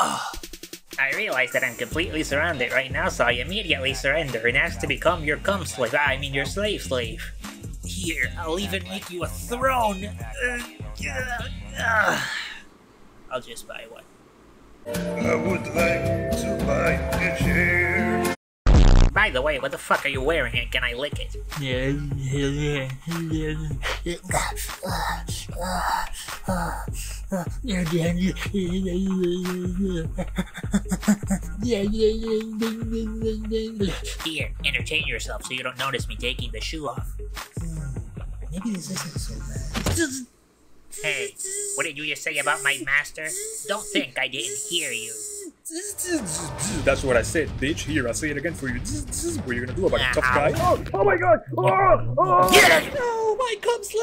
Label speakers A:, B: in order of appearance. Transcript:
A: I realize that I'm completely surrounded right now, so I immediately surrender and ask to become your your slave. Here, I'll even make you a throne. I'll just buy one.
B: I would like to buy a chair.
A: By the way, what the fuck are you wearing and can I lick it? Here, entertain yourself so you don't notice me taking the shoe off.
C: Maybe this isn't so bad.
A: Hey, what did you just say about my master? Don't think I didn't hear you.
D: That's what I said, bitch. Here, I'll say it again for you. What are you gonna do about a tough guy? Oh my god!
A: Get it!
C: No, my cum